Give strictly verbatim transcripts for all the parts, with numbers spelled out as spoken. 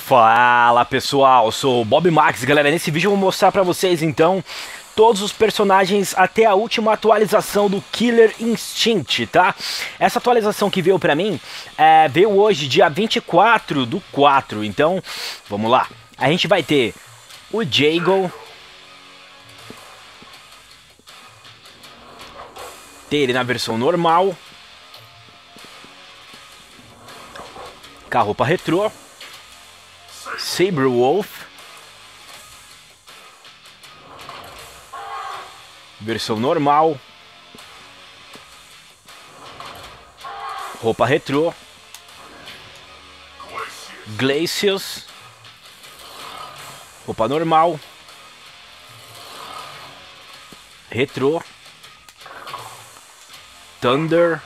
Fala pessoal, sou o Bob Max, galera. Nesse vídeo eu vou mostrar pra vocês então todos os personagens até a última atualização do Killer Instinct, tá? Essa atualização que veio pra mim é, veio hoje, dia vinte e quatro do quatro, então vamos lá. A gente vai ter o Jago, ter ele na versão normal, com a roupa retrô, Sabrewulf, versão normal, roupa retrô, Glacius, roupa normal, retrô, Thunder,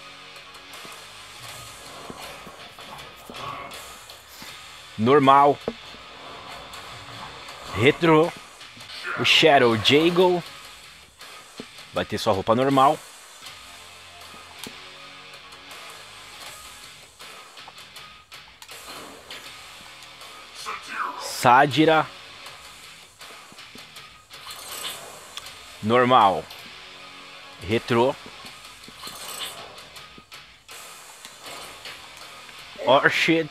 normal, retrô, o Shadow Jago vai ter sua roupa normal, Sadira, normal, retrô, Orchid,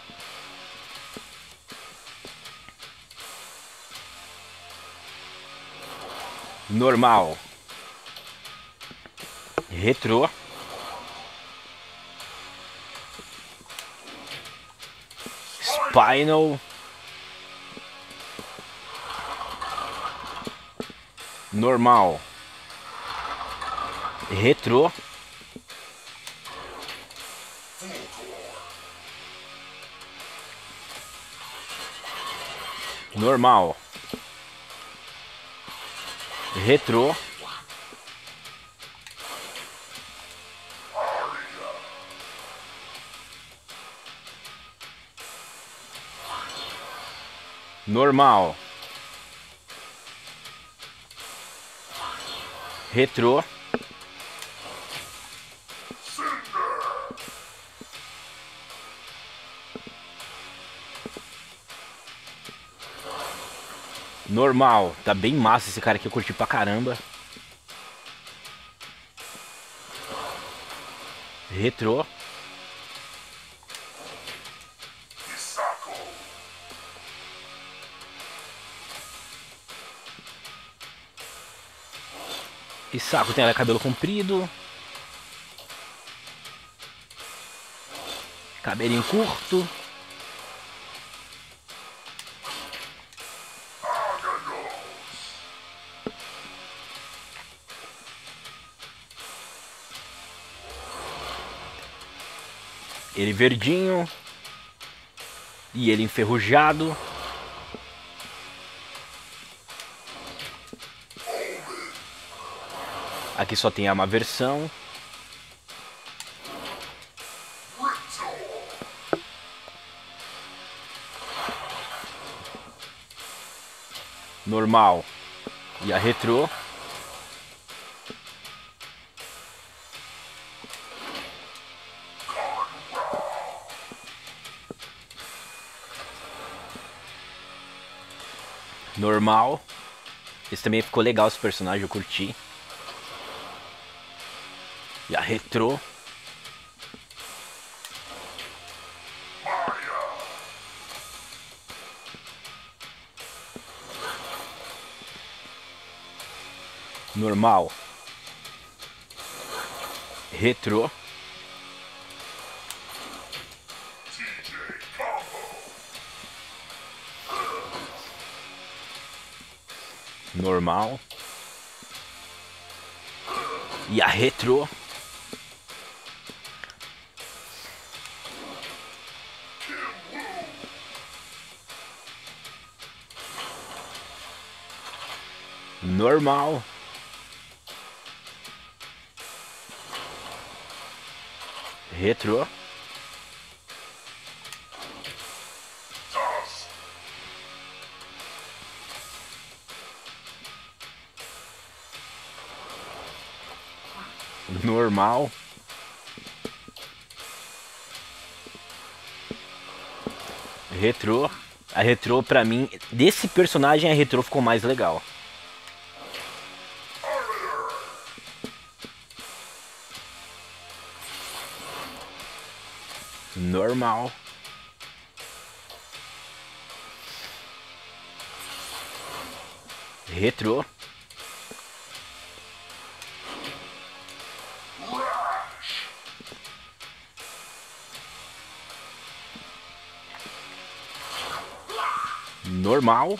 normal, retrô, Spinal, normal, retrô, normal, retrô, normal, retrô, normal. Tá bem massa esse cara aqui, eu curti pra caramba. Retrô, e saco tem ela cabelo comprido, cabelinho curto, ele verdinho e ele enferrujado. Aqui só tem uma versão. Normal e a retrô. Normal. Esse também ficou legal, esse personagem, eu curti. E a retrô. Normal. Retrô. Normal. E a retrô. Normal. Retrô. Normal. Retrô. A retrô, pra mim, desse personagem, a retrô ficou mais legal. Normal. Retrô. Normal.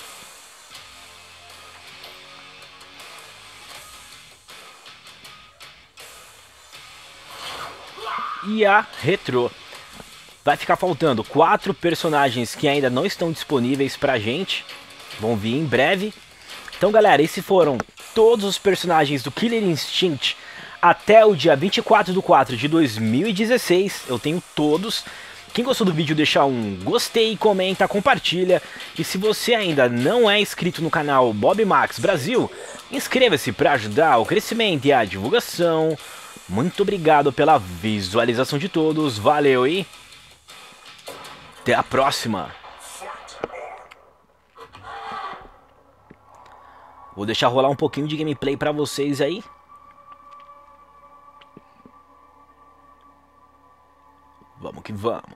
E a retrô. Vai ficar faltando quatro personagens que ainda não estão disponíveis pra gente. Vão vir em breve. Então, galera, esses foram todos os personagens do Killer Instinct até o dia vinte e quatro de quatro de dois mil e dezesseis. Eu tenho todos. Quem gostou do vídeo, deixa um gostei, comenta, compartilha. E se você ainda não é inscrito no canal Bob Max Brasil, inscreva-se para ajudar o crescimento e a divulgação. Muito obrigado pela visualização de todos. Valeu e até a próxima. Vou deixar rolar um pouquinho de gameplay para vocês aí. Vamos que vamos.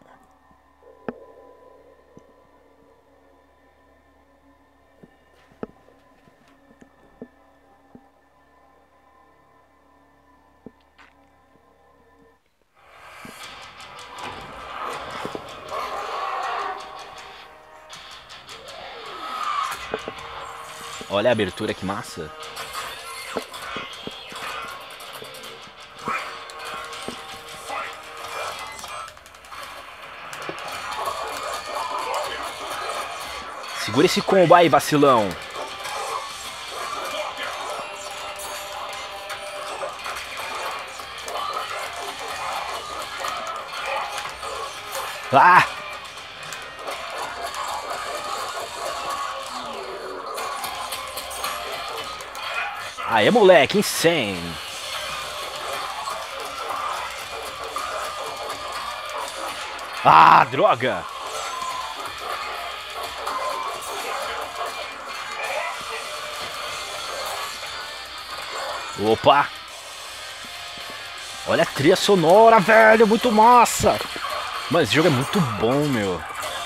Olha a abertura, que massa. Segura esse combo aí, vacilão. Ah! Aê, moleque, insane. Ah, droga. Opa. Olha a trilha sonora, velho, muito massa. Mano, esse jogo é muito bom, meu.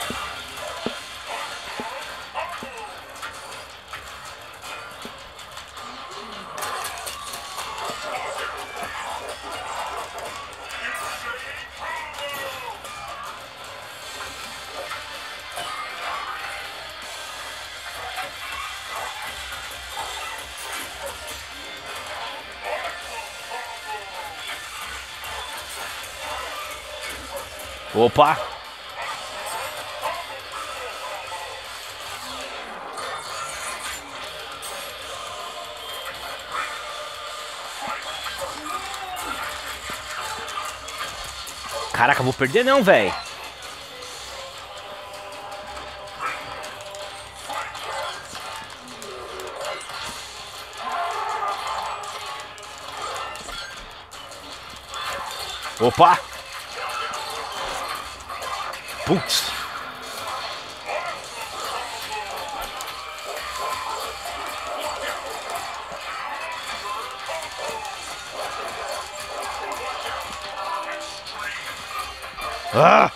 Opa! Caraca, eu vou perder não, velho. Opa! Putz! Ah!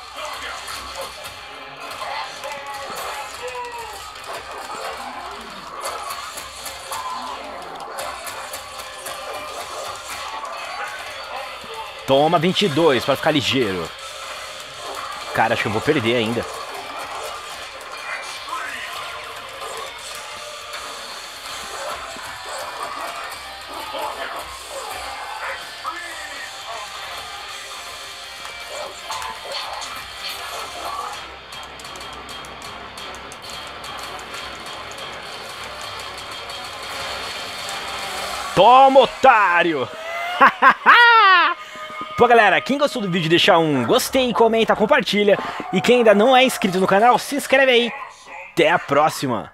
Toma vinte e dois para ficar ligeiro. Cara, acho que eu vou perder ainda. Toma, otário! Pô, galera, quem gostou do vídeo, deixa um gostei, comenta, compartilha. E quem ainda não é inscrito no canal, se inscreve aí. Até a próxima!